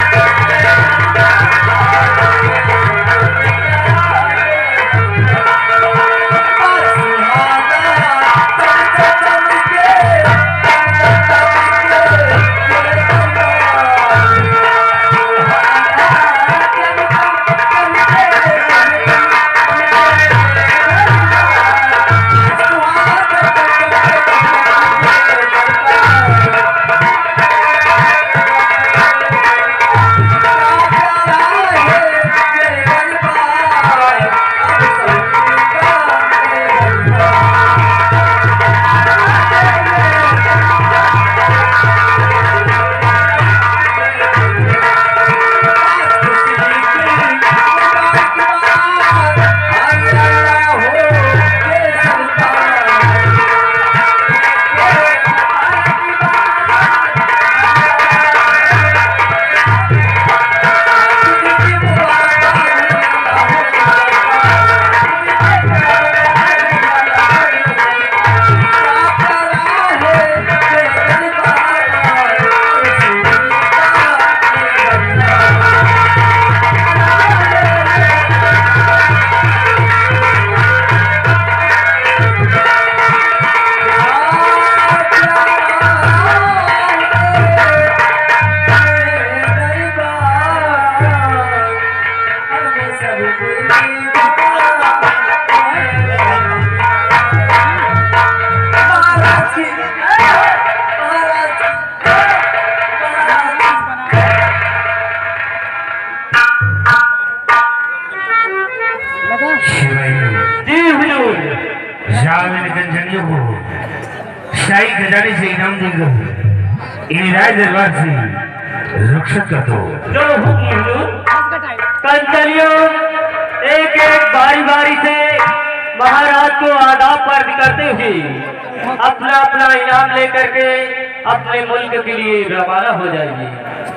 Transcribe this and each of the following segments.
शाही खजाने से इनाम देकर इन राय दरबार से रक्षक कर दो। जो कंचलियों एक एक बारी बारी से महाराज को आदाब पर करते हुए अपना अपना इनाम लेकर के अपने मुल्क के लिए रवाना हो जाएंगे।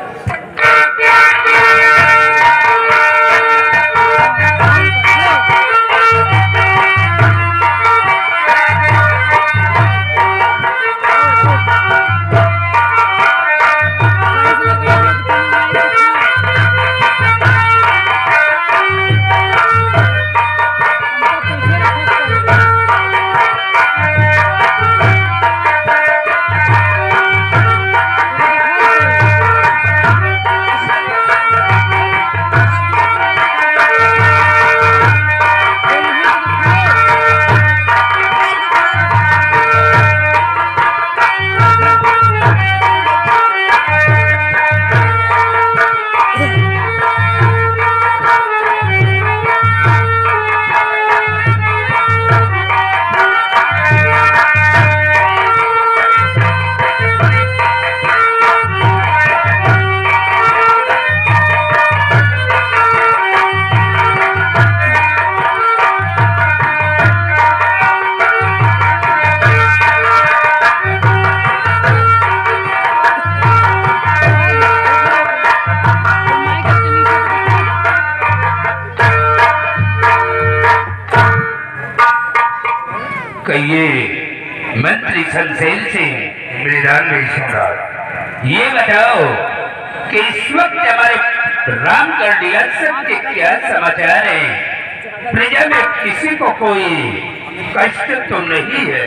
ये मंत्री सनसेल से मैदान में सम्राट, ये बताओ कि इस वक्त हमारे रामगढ़ के क्या समाचार है? प्रजा में किसी को कोई कष्ट तो नहीं है?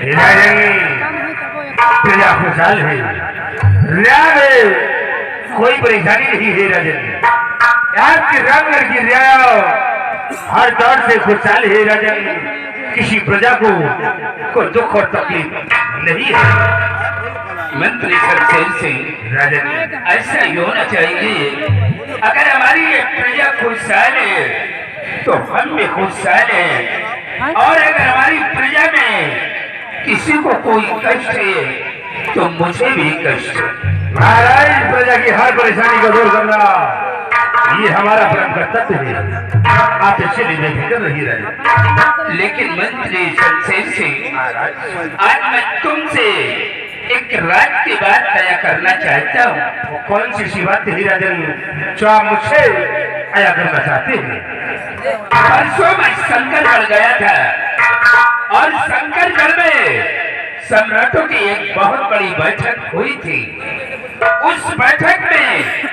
प्रजा खुशहाल है, कोई परेशानी नहीं है राजन। आपके रामगढ़ की रियाया हर दौर से खुशहाल है राजन। किसी प्रजा को कोई दुख और तकलीफ नहीं है। मंत्री सनसेल से राजन, ऐसा ही होना चाहिए। अगर हमारी ये प्रजा खुशहाल है तो हम भी खुशहाल हैं, और अगर हमारी प्रजा में किसी को कोई कष्ट है तो मुझे भी कष्ट है। महाराज, प्रजा की हर परेशानी को दूर करना ये हमारा परम कर्तव्य है। आप इससे बेफिक्र नहीं रहे। लेकिन मंत्री सनसेल सिंह, आज मैं तुमसे एक रात की बात तय करना चाहता हूँ। वो कौन सी बात है राजन जो आप मुझसे तय करना चाहते हैं? परसों मैं शंकरगढ़ गया था और शंकरगढ़ में सम्राटों की एक बहुत बड़ी बैठक हुई थी। उस बैठक में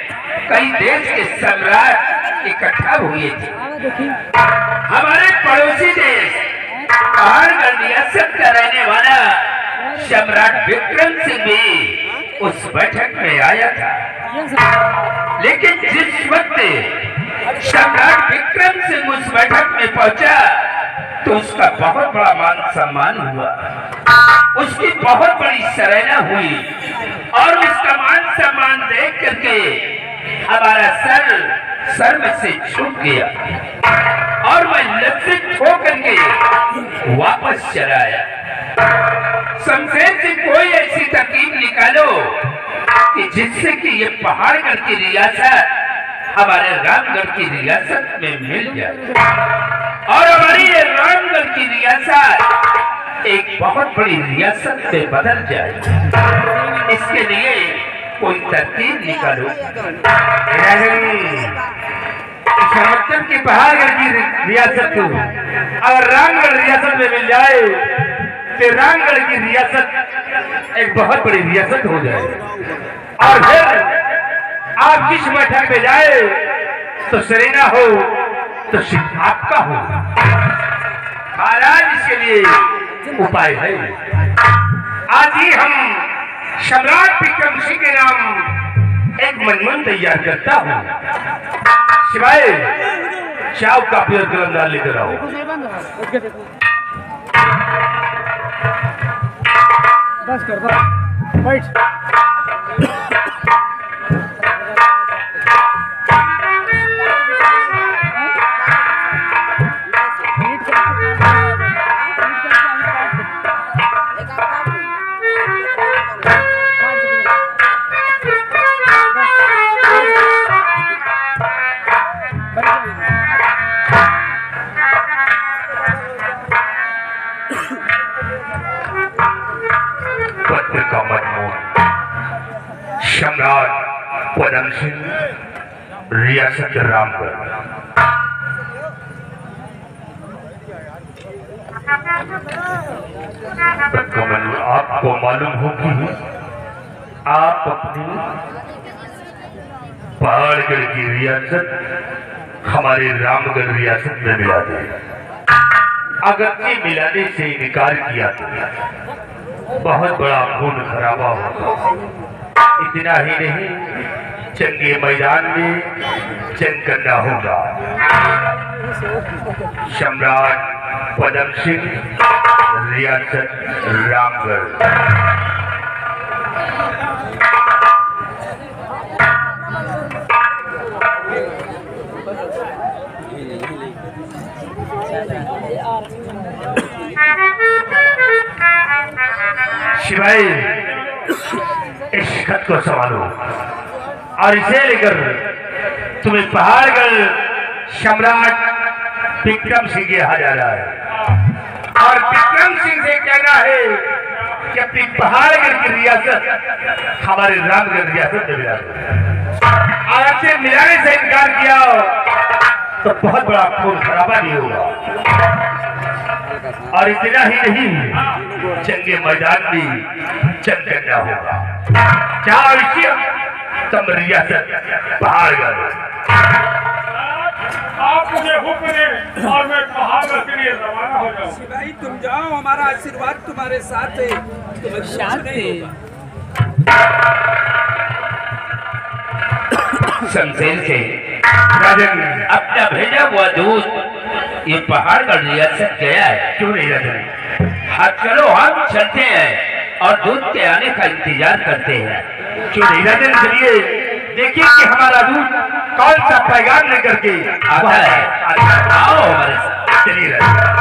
कई देश के सम्राट इकट्ठा हुए थे। हमारे पड़ोसी देश पहाड़गढ़ रियासत का रहने वाला सम्राट विक्रम सिंह भी उस बैठक में आया था। लेकिन जिस वक्त सम्राट विक्रम सिंह उस बैठक में पहुंचा तो उसका बहुत बड़ा मान सम्मान हुआ, उसकी बहुत बड़ी सराहना हुई और उसका मान सम्मान देख करके हमारा सर में से झुक गया और मैं लज्जित होकर के वापस चला आया। शमशेर से कोई ऐसी तरकीब निकालो कि जिससे कि ये पहाड़गढ़ की रियासत हमारे रामगढ़ की रियासत में मिल जाए और हमारी ये रामगढ़ की रियासत एक बहुत बड़ी रियासत में बदल जाए। इसके लिए कोई तरकीब निकालो। की पहाड़गढ़ की रियासत अगर रामगढ़ रियासत में मिल जाए तो रामगढ़ की रियासत एक बहुत बड़ी रियासत हो जाए और फिर आप जिस बैठक में जाए तो सरेना हो तो सिर्फ आपका हो। महाराज इसके लिए उपाय है। आज ही हम सम्राट विक्रम सिंह के नाम एक मनमन तैयार करता हूँ। सिवाय चाव का पेड़ कलंदार लेकर आओ। बस कर दो बैठ। पत्र का मजमून सम्राट पदम सिंह रियासत रामगढ़। कमल आपको मालूम होगी आप अपनी पहाड़गढ़ की रियासत हमारे रामगढ़ रियासत में मिला दे। अगरचे मिलाने से इनकार किया तो बहुत बड़ा खून खराबा होगा। इतना ही नहीं जंगे मैदान में जंग करना होगा। सम्राट पदम सिंह रियासत रामगढ़। शिवाय इस खत को संभालो और इसे लेकर तुम्हें पहाड़गढ़ सम्राट विक्रम सिंह के यहाँ जाना है और विक्रम सिंह से कहना है कि अपनी पहाड़गढ़ की रियासत हमारे रामगढ़ रियासत में मिला दो। और आपसे मिलाने से इनकार किया तो बहुत बड़ा खून खराबा नहीं होगा। और इतना ही नहीं जंगे मैदान में जंग करना होगा। चाहे तुम रियासत पहाड़गढ़। आप मुझे हुक्म दें और मैं पहाड़गढ़ के लिए रवाना हो जाऊं। भाई तुम जाओ, हमारा आशीर्वाद तुम्हारे साथ है। तुम शांत शमशेर से राजन अपना भेजा हुआ दूध ये पहाड़गढ़ रियासत गया है। क्यों नहीं राजन? हाँ चलो हम चलते हैं और दूध के आने का इंतजार करते हैं। क्यों नहीं राजन? चलिए देखिए कि हमारा दूध कौन सा पैगाम लेकर के आता है। आओ हमारे साथ चलिए राजन।